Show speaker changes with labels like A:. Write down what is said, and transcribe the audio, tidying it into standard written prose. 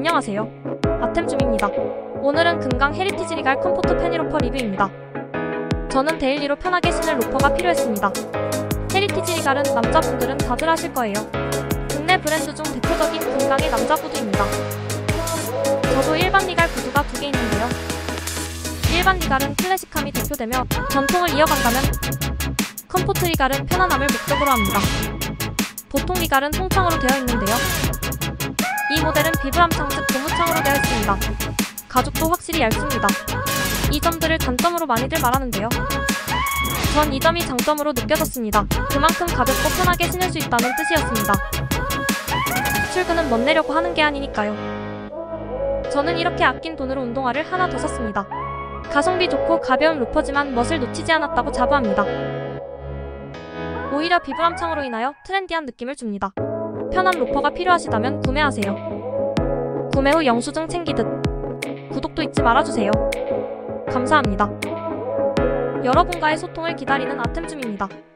A: 안녕하세요. 아템줌입니다. 오늘은 금강 헤리티지 리갈 컴포트 페니로퍼 리뷰입니다. 저는 데일리로 편하게 신을 로퍼가 필요했습니다. 헤리티지 리갈은 남자분들은 다들 아실 거예요. 국내 브랜드 중 대표적인 금강의 남자 구두입니다. 저도 일반 리갈 구두가 2개 있는데요. 일반 리갈은 클래식함이 대표되며 전통을 이어간다면 컴포트 리갈은 편안함을 목적으로 합니다. 보통 리갈은 통창으로 되어 있는데요. 이 모델은 비브람창 즉 고무창으로 되어 있습니다. 가죽도 확실히 얇습니다. 이 점들을 단점으로 많이들 말하는데요. 전 이 점이 장점으로 느껴졌습니다. 그만큼 가볍고 편하게 신을 수 있다는 뜻이었습니다. 출근은 멋내려고 하는 게 아니니까요. 저는 이렇게 아낀 돈으로 운동화를 하나 더 샀습니다. 가성비 좋고 가벼운 로퍼지만 멋을 놓치지 않았다고 자부합니다. 오히려 비브람창으로 인하여 트렌디한 느낌을 줍니다. 편한 로퍼가 필요하시다면 구매하세요. 구매 후 영수증 챙기듯 구독도 잊지 말아주세요. 감사합니다. 여러분과의 소통을 기다리는 아템줌입니다.